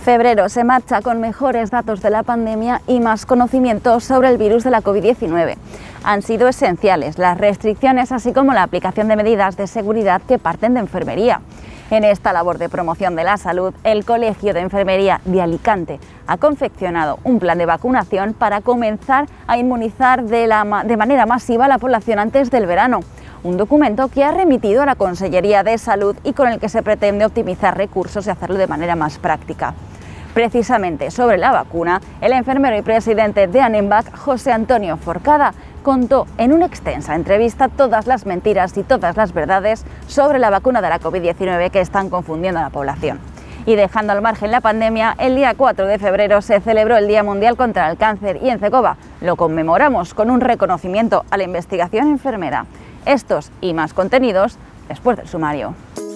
Febrero se marcha con mejores datos de la pandemia y más conocimiento sobre el virus de la COVID-19. Han sido esenciales las restricciones, así como la aplicación de medidas de seguridad que parten de enfermería. En esta labor de promoción de la salud, el Colegio de Enfermería de Alicante ha confeccionado un plan de vacunación para comenzar a inmunizar de manera masiva a la población antes del verano. Un documento que ha remitido a la Consellería de Salud y con el que se pretende optimizar recursos y hacerlo de manera más práctica. Precisamente sobre la vacuna, el enfermero y presidente de ANEMVAC, José Antonio Forcada, contó en una extensa entrevista todas las mentiras y todas las verdades sobre la vacuna de la COVID-19 que están confundiendo a la población. Y dejando al margen la pandemia, el día 4 de febrero se celebró el Día Mundial contra el Cáncer y en Cegova lo conmemoramos con un reconocimiento a la investigación enfermera. Estos y más contenidos después del sumario.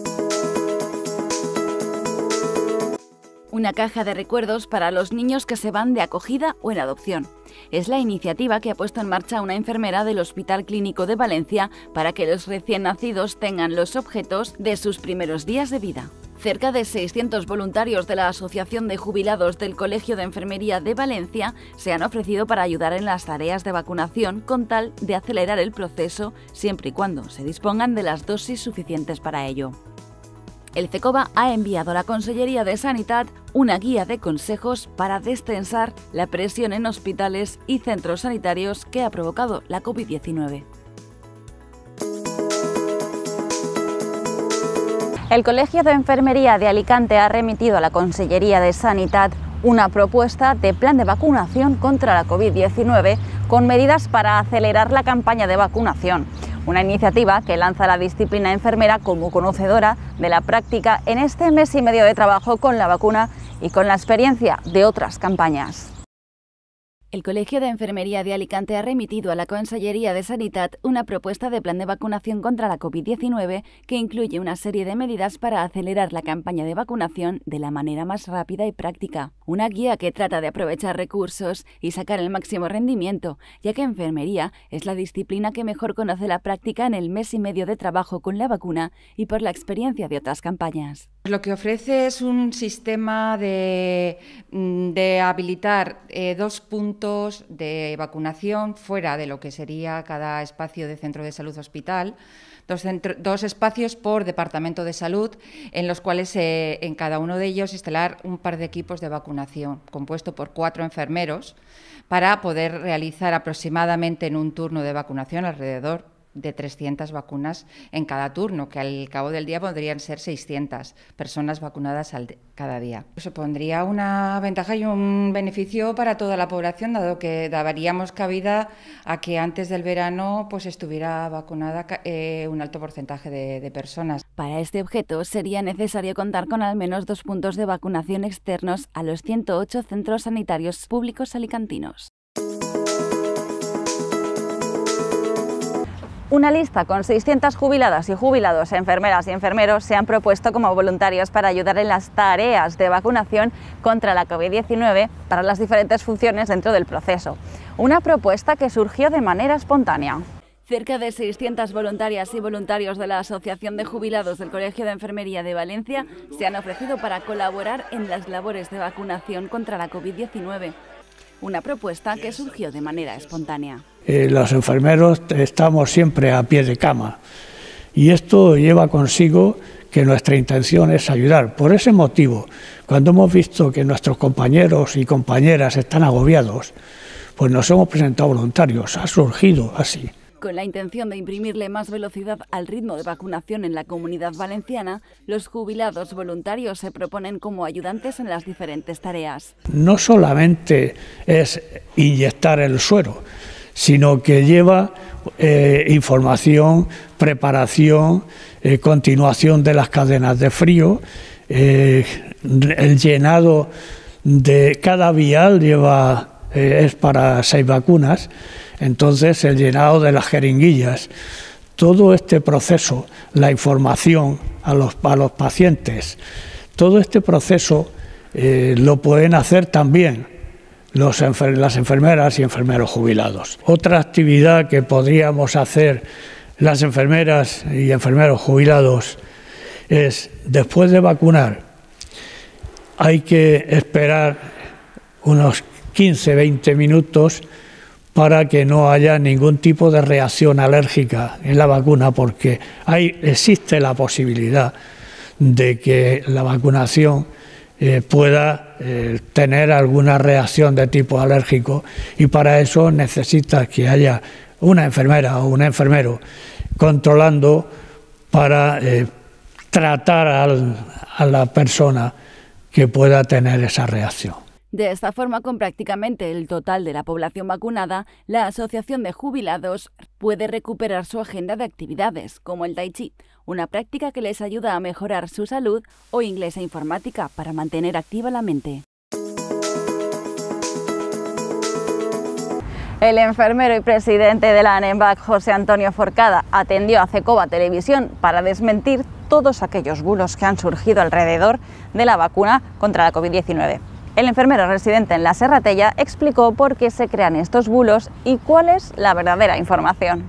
Una caja de recuerdos para los niños que se van de acogida o en adopción. Es la iniciativa que ha puesto en marcha una enfermera del Hospital Clínico de Valencia para que los recién nacidos tengan los objetos de sus primeros días de vida. Cerca de 600 voluntarios de la Asociación de Jubilados del Colegio de Enfermería de Valencia se han ofrecido para ayudar en las tareas de vacunación con tal de acelerar el proceso siempre y cuando se dispongan de las dosis suficientes para ello. El Cegova ha enviado a la Consellería de Sanidad una guía de consejos para descensar la presión en hospitales y centros sanitarios que ha provocado la COVID-19. El Colegio de Enfermería de Alicante ha remitido a la Consellería de Sanidad una propuesta de plan de vacunación contra la COVID-19 con medidas para acelerar la campaña de vacunación. Una iniciativa que lanza la disciplina enfermera como conocedora de la práctica en este mes y medio de trabajo con la vacuna y con la experiencia de otras campañas. El Colegio de Enfermería de Alicante ha remitido a la Consellería de Sanidad una propuesta de plan de vacunación contra la COVID-19 que incluye una serie de medidas para acelerar la campaña de vacunación de la manera más rápida y práctica. Una guía que trata de aprovechar recursos y sacar el máximo rendimiento, ya que enfermería es la disciplina que mejor conoce la práctica en el mes y medio de trabajo con la vacuna y por la experiencia de otras campañas. Lo que ofrece es un sistema de habilitar 2 puntos de vacunación fuera de lo que sería cada espacio de centro de salud hospital, dos espacios por departamento de salud, en los cuales en cada uno de ellos instalar un par de equipos de vacunación, compuesto por 4 enfermeros, para poder realizar aproximadamente en un turno de vacunación alrededor de 300 vacunas en cada turno, que al cabo del día podrían ser 600 personas vacunadas cada día. Supondría una ventaja y un beneficio para toda la población, dado que daríamos cabida a que antes del verano pues estuviera vacunada un alto porcentaje de personas. Para este objeto sería necesario contar con al menos 2 puntos de vacunación externos a los 108 centros sanitarios públicos alicantinos. Una lista con 600 jubiladas y jubilados, enfermeras y enfermeros se han propuesto como voluntarios para ayudar en las tareas de vacunación contra la COVID-19 para las diferentes funciones dentro del proceso. Una propuesta que surgió de manera espontánea. Cerca de 600 voluntarias y voluntarios de la Asociación de Jubilados del Colegio de Enfermería de Valencia se han ofrecido para colaborar en las labores de vacunación contra la COVID-19. Una propuesta que surgió de manera espontánea. Los enfermeros estamos siempre a pie de cama y esto lleva consigo que nuestra intención es ayudar. Por ese motivo, cuando hemos visto que nuestros compañeros y compañeras están agobiados, pues nos hemos presentado voluntarios, ha surgido así. Con la intención de imprimirle más velocidad al ritmo de vacunación en la Comunidad Valenciana, los jubilados voluntarios se proponen como ayudantes en las diferentes tareas. No solamente es inyectar el suero, sino que lleva información, preparación, continuación de las cadenas de frío, el llenado de cada vial es para 6 vacunas, entonces el llenado de las jeringuillas. Todo este proceso, la información a los pacientes, todo este proceso lo pueden hacer también las enfermeras y enfermeros jubilados. Otra actividad que podríamos hacer las enfermeras y enfermeros jubilados es, después de vacunar, hay que esperar unos 15-20 minutos para que no haya ningún tipo de reacción alérgica en la vacuna, porque existe la posibilidad de que la vacunación pueda tener alguna reacción de tipo alérgico, y para eso necesita que haya una enfermera o un enfermero controlando para tratar a la persona que pueda tener esa reacción. De esta forma, con prácticamente el total de la población vacunada, la Asociación de Jubilados puede recuperar su agenda de actividades, como el Tai Chi, una práctica que les ayuda a mejorar su salud, o inglés e informática para mantener activa la mente. El enfermero y presidente de la ANEMVAC, José Antonio Forcada, atendió a Cecoba Televisión para desmentir todos aquellos bulos que han surgido alrededor de la vacuna contra la COVID-19. El enfermero residente en la Serratella explicó por qué se crean estos bulos y cuál es la verdadera información.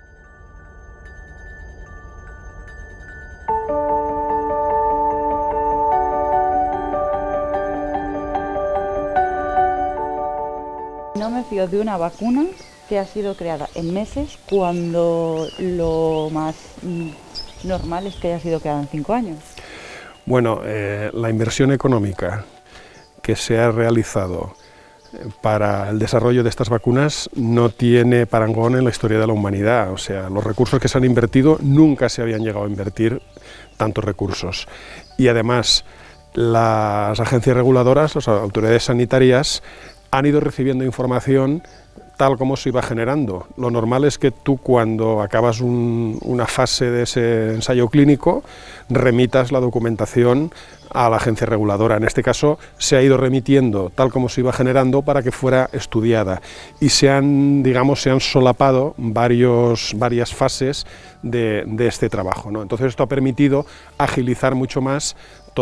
No me fío de una vacuna que ha sido creada en meses, cuando lo más normal es que haya sido creada en 5 años. Bueno, la inversión económica que se ha realizado para el desarrollo de estas vacunas no tiene parangón en la historia de la humanidad. O sea, los recursos que se han invertido, nunca se habían llegado a invertir tantos recursos. Y además, las agencias reguladoras, las autoridades sanitarias, han ido recibiendo información tal como se iba generando. Lo normal es que tú, cuando acabas una fase de ese ensayo clínico, remitas la documentación a la agencia reguladora. En este caso se ha ido remitiendo tal como se iba generando para que fuera estudiada, y se han solapado varias fases de este trabajo, ¿no? Entonces esto ha permitido agilizar mucho más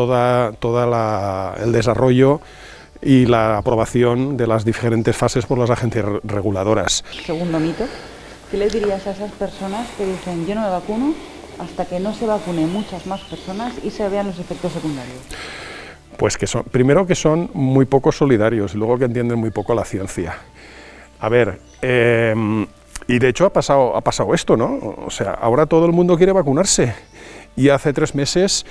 el desarrollo y la aprobación de las diferentes fases por las agencias reguladoras. Segundo mito, ¿qué le dirías a esas personas que dicen yo no me vacuno hasta que no se vacunen muchas más personas y se vean los efectos secundarios? Pues primero que son muy poco solidarios, y luego que entienden muy poco la ciencia. A ver, y de hecho ha pasado esto, ¿no? O sea, ahora todo el mundo quiere vacunarse, y hace 3 meses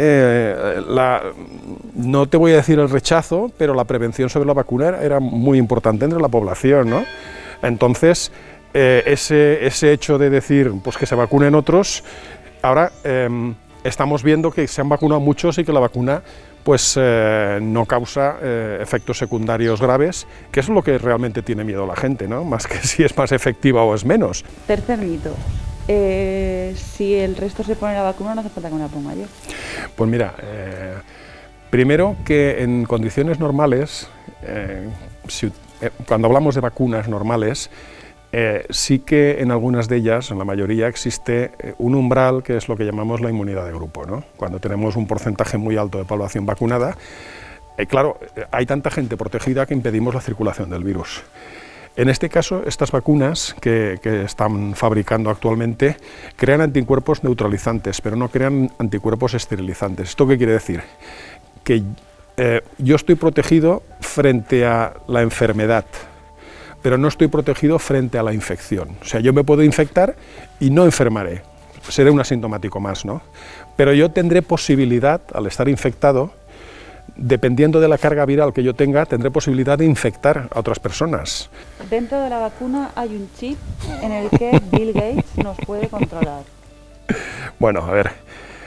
no te voy a decir el rechazo, pero la prevención sobre la vacuna era muy importante entre la población, ¿no? Entonces, ese hecho de decir pues que se vacunen otros, ahora estamos viendo que se han vacunado muchos y que la vacuna pues no causa efectos secundarios graves, que es lo que realmente tiene miedo la gente, ¿no? Más que si es más efectiva o es menos. Tercer mito. Si el resto se pone la vacuna, no hace falta que me la ponga yo. Pues mira, primero que en condiciones normales, cuando hablamos de vacunas normales, sí que en algunas de ellas, en la mayoría, existe un umbral que es lo que llamamos la inmunidad de grupo, ¿no? Cuando tenemos un porcentaje muy alto de población vacunada, claro, hay tanta gente protegida que impedimos la circulación del virus. En este caso, estas vacunas que están fabricando actualmente crean anticuerpos neutralizantes, pero no crean anticuerpos esterilizantes. ¿Esto qué quiere decir? Que yo estoy protegido frente a la enfermedad, pero no estoy protegido frente a la infección. O sea, yo me puedo infectar y no enfermaré, seré un asintomático más, ¿no? Pero yo tendré posibilidad, al estar infectado, dependiendo de la carga viral que yo tenga, tendré posibilidad de infectar a otras personas. Dentro de la vacuna hay un chip en el que Bill Gates nos puede controlar. Bueno, a ver,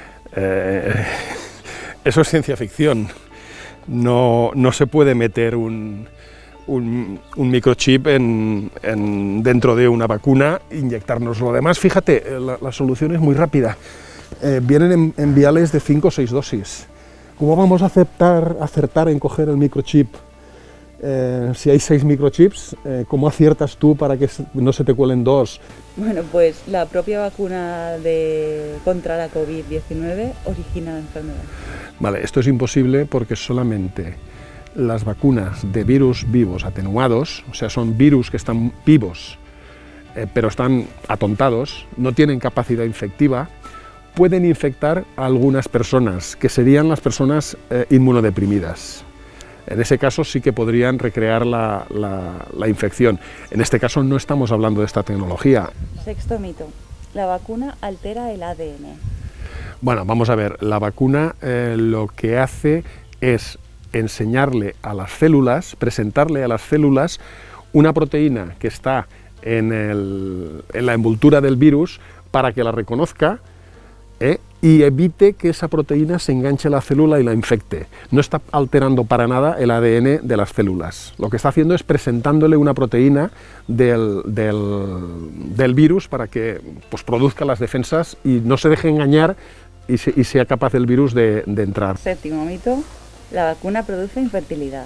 eso es ciencia ficción. No se puede meter un microchip dentro de una vacuna e inyectárnoslo. Además, fíjate, la solución es muy rápida. Vienen en viales de 5 o 6 dosis. ¿Cómo vamos a acertar en coger el microchip? Si hay 6 microchips, ¿cómo aciertas tú para que no se te cuelen 2? Bueno, pues la propia vacuna contra la COVID-19 origina la enfermedad. Vale, esto es imposible porque solamente las vacunas de virus vivos atenuados, o sea, son virus que están vivos, pero están atontados, no tienen capacidad infectiva, pueden infectar a algunas personas, que serían las personas inmunodeprimidas. En ese caso sí que podrían recrear la infección. En este caso no estamos hablando de esta tecnología. Sexto mito, la vacuna altera el ADN. Bueno, vamos a ver, la vacuna lo que hace es enseñarle a las células, presentarle a las células una proteína que está en la envoltura del virus para que la reconozca y evite que esa proteína se enganche a la célula y la infecte. No está alterando para nada el ADN de las células. Lo que está haciendo es presentándole una proteína del virus para que pues, produzca las defensas y no se deje engañar y sea capaz el virus de entrar. Séptimo mito, la vacuna produce infertilidad.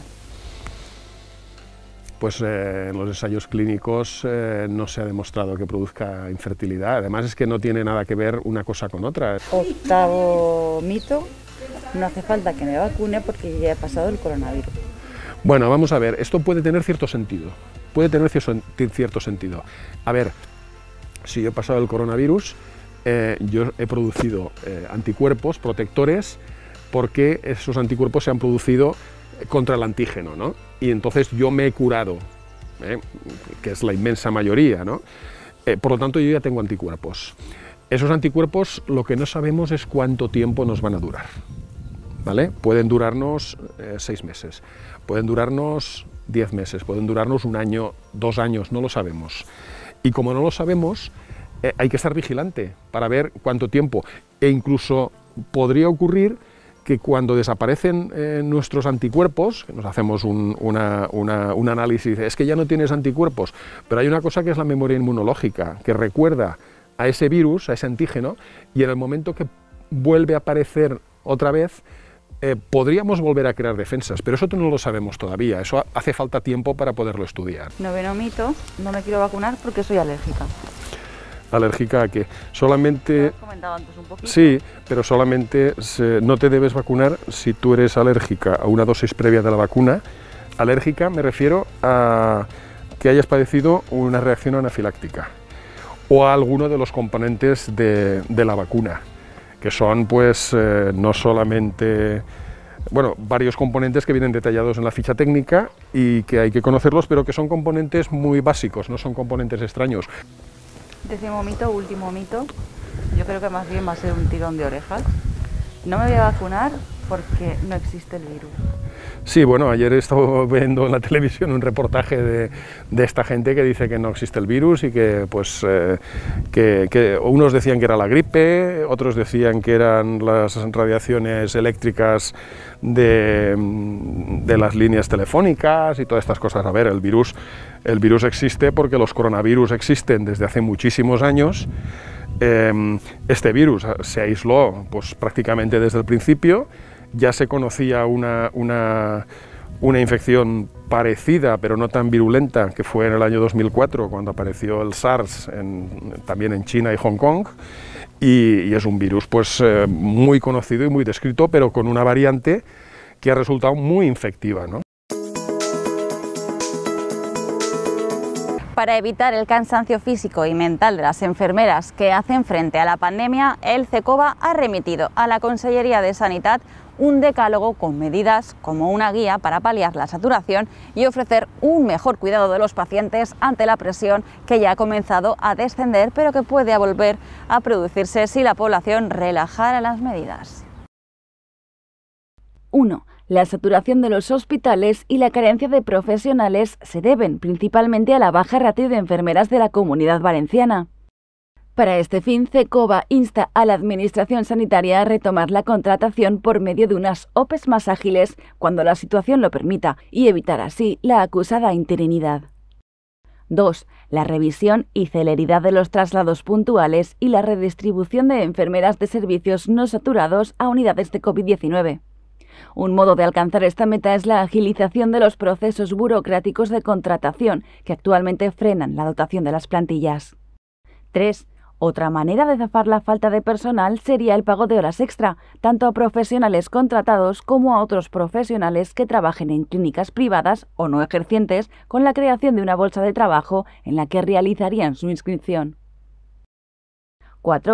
Pues en los ensayos clínicos no se ha demostrado que produzca infertilidad. Además es que no tiene nada que ver una cosa con otra. Octavo mito, no hace falta que me vacune porque ya he pasado el coronavirus. Bueno, vamos a ver, esto puede tener cierto sentido. Puede tener cierto sentido. A ver, si yo he pasado el coronavirus, yo he producido anticuerpos protectores porque esos anticuerpos se han producido contra el antígeno, ¿no? Y entonces yo me he curado, que es la inmensa mayoría, ¿no? Por lo tanto yo ya tengo anticuerpos. Esos anticuerpos lo que no sabemos es cuánto tiempo nos van a durar, ¿vale? Pueden durarnos 6 meses, pueden durarnos 10 meses, pueden durarnos 1 año, 2 años, no lo sabemos. Y como no lo sabemos, hay que estar vigilante para ver cuánto tiempo, e incluso podría ocurrir que cuando desaparecen nuestros anticuerpos, que nos hacemos un análisis, es que ya no tienes anticuerpos, pero hay una cosa que es la memoria inmunológica, que recuerda a ese virus, a ese antígeno, y en el momento que vuelve a aparecer otra vez, podríamos volver a crear defensas, pero eso no lo sabemos todavía, eso hace falta tiempo para poderlo estudiar. Noveno mito, no me quiero vacunar porque soy alérgica. ¿Alérgica a qué? Solamente... Lo has comentado antes un poquito. Sí, pero solamente no te debes vacunar si tú eres alérgica a una dosis previa de la vacuna. Alérgica me refiero a que hayas padecido una reacción anafiláctica o a alguno de los componentes de la vacuna, que son pues no solamente... Bueno, varios componentes que vienen detallados en la ficha técnica y que hay que conocerlos, pero que son componentes muy básicos, no son componentes extraños. Décimo mito, último mito, yo creo que más bien va a ser un tirón de orejas. No me voy a vacunar porque no existe el virus. Sí, bueno, ayer he estado viendo en la televisión un reportaje de esta gente que dice que no existe el virus y que, pues, que unos decían que era la gripe, otros decían que eran las radiaciones eléctricas de las líneas telefónicas y todas estas cosas. A ver, el virus existe porque los coronavirus existen desde hace muchísimos años. Este virus se aisló pues, prácticamente desde el principio. Ya se conocía una infección parecida, pero no tan virulenta, que fue en el año 2004, cuando apareció el SARS también en China y Hong Kong, y es un virus pues, muy conocido y muy descrito, pero con una variante que ha resultado muy infectiva, ¿no? Para evitar el cansancio físico y mental de las enfermeras que hacen frente a la pandemia, el CECOVA ha remitido a la Consellería de Sanitat un decálogo con medidas como una guía para paliar la saturación y ofrecer un mejor cuidado de los pacientes ante la presión que ya ha comenzado a descender, pero que puede volver a producirse si la población relajara las medidas. 1. La saturación de los hospitales y la carencia de profesionales se deben principalmente a la baja ratio de enfermeras de la Comunidad Valenciana. Para este fin, CECOVA insta a la Administración Sanitaria a retomar la contratación por medio de unas OPEs más ágiles cuando la situación lo permita y evitar así la acusada interinidad. 2. La revisión y celeridad de los traslados puntuales y la redistribución de enfermeras de servicios no saturados a unidades de COVID-19. Un modo de alcanzar esta meta es la agilización de los procesos burocráticos de contratación que actualmente frenan la dotación de las plantillas. 3. Otra manera de zafar la falta de personal sería el pago de horas extra, tanto a profesionales contratados como a otros profesionales que trabajen en clínicas privadas o no ejercientes, con la creación de una bolsa de trabajo en la que realizarían su inscripción. 4.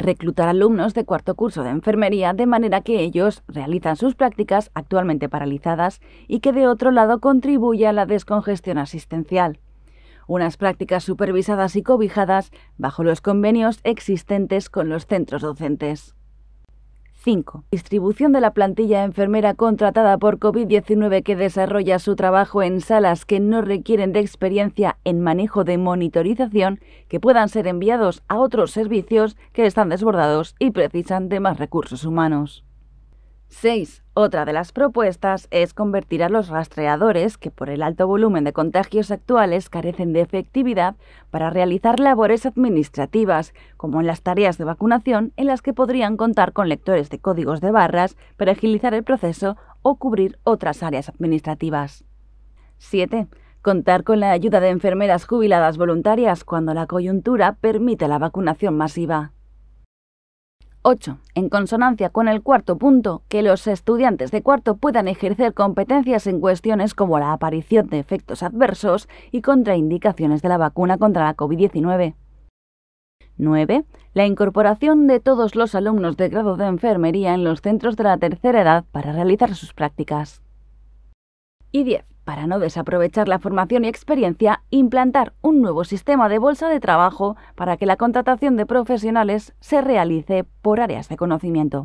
reclutar alumnos de cuarto curso de enfermería de manera que ellos realizan sus prácticas actualmente paralizadas y que de otro lado contribuya a la descongestión asistencial. Unas prácticas supervisadas y cobijadas bajo los convenios existentes con los centros docentes. 5. Distribución de la plantilla enfermera contratada por COVID-19 que desarrolla su trabajo en salas que no requieren de experiencia en manejo de monitorización, que puedan ser enviados a otros servicios que están desbordados y precisan de más recursos humanos. 6. Otra de las propuestas es convertir a los rastreadores, que por el alto volumen de contagios actuales carecen de efectividad, para realizar labores administrativas, como en las tareas de vacunación, en las que podrían contar con lectores de códigos de barras para agilizar el proceso o cubrir otras áreas administrativas. 7. Contar con la ayuda de enfermeras jubiladas voluntarias cuando la coyuntura permite la vacunación masiva. 8. En consonancia con el cuarto punto, que los estudiantes de cuarto puedan ejercer competencias en cuestiones como la aparición de efectos adversos y contraindicaciones de la vacuna contra la COVID-19. 9. La incorporación de todos los alumnos de grado de enfermería en los centros de la tercera edad para realizar sus prácticas. Y 10. Para no desaprovechar la formación y experiencia, implantar un nuevo sistema de bolsa de trabajo para que la contratación de profesionales se realice por áreas de conocimiento.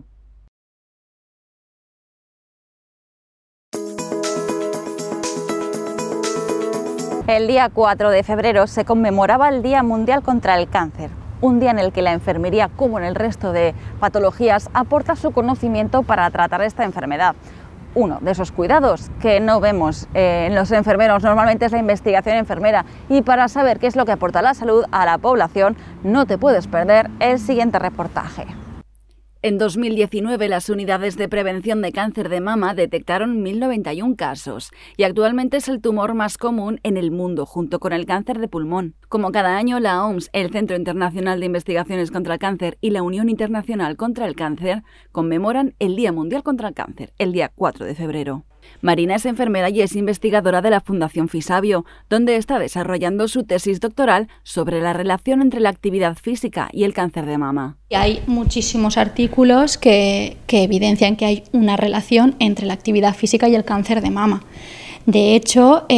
El día 4 de febrero se conmemoraba el Día Mundial contra el Cáncer, un día en el que la enfermería, como en el resto de patologías, aporta su conocimiento para tratar esta enfermedad. Uno de esos cuidados que no vemos en los enfermeros normalmente es la investigación enfermera, y para saber qué es lo que aporta la salud a la población no te puedes perder el siguiente reportaje. En 2019, las unidades de prevención de cáncer de mama detectaron 1.091 casos y actualmente es el tumor más común en el mundo, junto con el cáncer de pulmón. Como cada año, la OMS, el Centro Internacional de Investigaciones contra el Cáncer y la Unión Internacional contra el Cáncer conmemoran el Día Mundial contra el Cáncer, el día 4 de febrero. Marina es enfermera y es investigadora de la Fundación Fisabio, donde está desarrollando su tesis doctoral sobre la relación entre la actividad física y el cáncer de mama. Hay muchísimos artículos que evidencian que hay una relación entre la actividad física y el cáncer de mama. De hecho,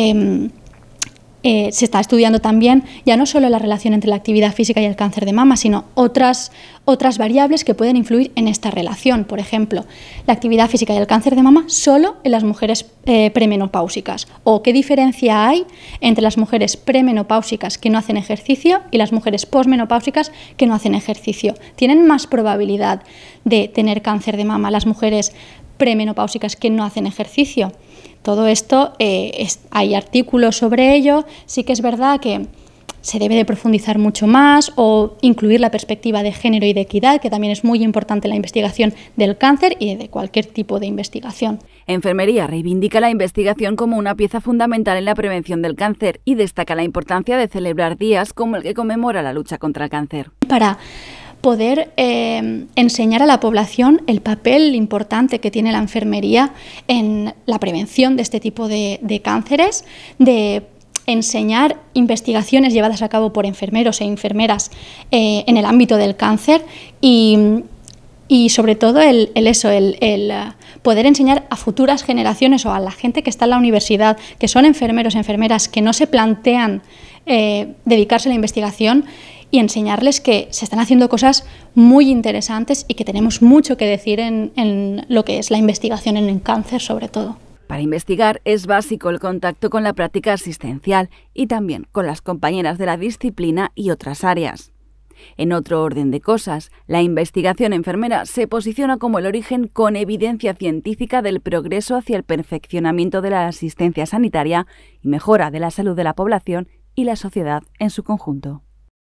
se está estudiando también ya no solo la relación entre la actividad física y el cáncer de mama, sino otras variables que pueden influir en esta relación. Por ejemplo, la actividad física y el cáncer de mama solo en las mujeres premenopáusicas, o qué diferencia hay entre las mujeres premenopáusicas que no hacen ejercicio y las mujeres posmenopáusicas que no hacen ejercicio. Tienen más probabilidad de tener cáncer de mama las mujeres premenopáusicas que no hacen ejercicio. Todo esto, hay artículos sobre ello. Sí que es verdad que se debe de profundizar mucho más o incluir la perspectiva de género y de equidad, que también es muy importante en la investigación del cáncer y de cualquier tipo de investigación. Enfermería reivindica la investigación como una pieza fundamental en la prevención del cáncer y destaca la importancia de celebrar días como el que conmemora la lucha contra el cáncer. Para poder enseñar a la población el papel importante que tiene la enfermería en la prevención de este tipo de cánceres, de enseñar investigaciones llevadas a cabo por enfermeros e enfermeras en el ámbito del cáncer y sobre todo el poder enseñar a futuras generaciones o a la gente que está en la universidad, que son enfermeros e enfermeras que no se plantean dedicarse a la investigación, y enseñarles que se están haciendo cosas muy interesantes y que tenemos mucho que decir en lo que es la investigación en el cáncer, sobre todo. Para investigar es básico el contacto con la práctica asistencial y también con las compañeras de la disciplina y otras áreas. En otro orden de cosas, la investigación enfermera se posiciona como el origen con evidencia científica del progreso hacia el perfeccionamiento de la asistencia sanitaria y mejora de la salud de la población y la sociedad en su conjunto.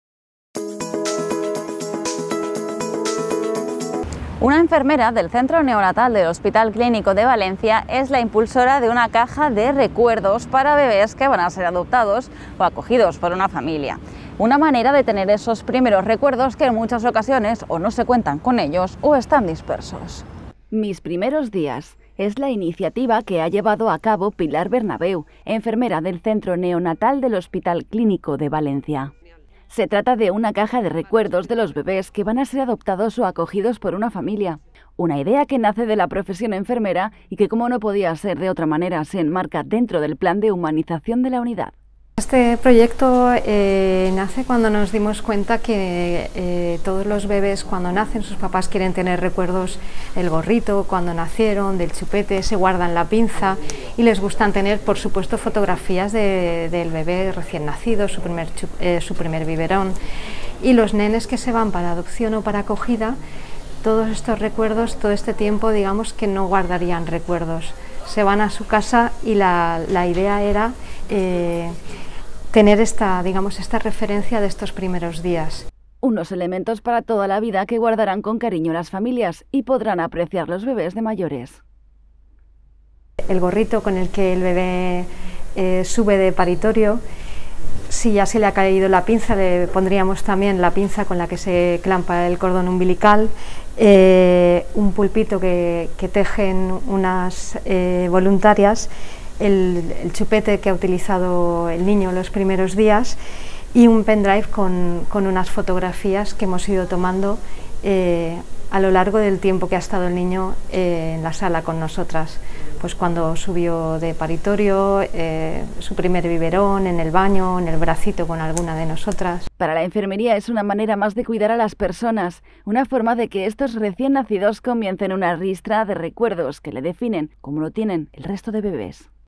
Una enfermera del Centro Neonatal del Hospital Clínico de Valencia es la impulsora de una caja de recuerdos para bebés que van a ser adoptados o acogidos por una familia. Una manera de tener esos primeros recuerdos que en muchas ocasiones o no se cuentan con ellos o están dispersos. Mis primeros días es la iniciativa que ha llevado a cabo Pilar Bernabeu, enfermera del Centro Neonatal del Hospital Clínico de Valencia. Se trata de una caja de recuerdos de los bebés que van a ser adoptados o acogidos por una familia. Una idea que nace de la profesión enfermera y que, como no podía ser de otra manera, se enmarca dentro del plan de humanización de la unidad. Este proyecto nace cuando nos dimos cuenta que todos los bebés cuando nacen sus papás quieren tener recuerdos del gorrito, cuando nacieron, del chupete, se guardan la pinza y les gustan tener por supuesto fotografías del bebé recién nacido, su primer biberón, y los nenes que se van para adopción o para acogida, todos estos recuerdos, todo este tiempo digamos que no guardarían recuerdos, se van a su casa y la idea era tener esta referencia de estos primeros días. Unos elementos para toda la vida que guardarán con cariño las familias y podrán apreciar los bebés de mayores. El gorrito con el que el bebé sube de paritorio, si ya se le ha caído la pinza, le pondríamos también la pinza con la que se clampa el cordón umbilical, un pulpito que tejen unas voluntarias, el chupete que ha utilizado el niño los primeros días y un pendrive con unas fotografías que hemos ido tomando a lo largo del tiempo que ha estado el niño en la sala con nosotras. Pues cuando subió de paritorio, su primer biberón, en el baño, en el bracito con alguna de nosotras. Para la enfermería es una manera más de cuidar a las personas, una forma de que estos recién nacidos comiencen una ristra de recuerdos que le definen, como lo tienen el resto de bebés.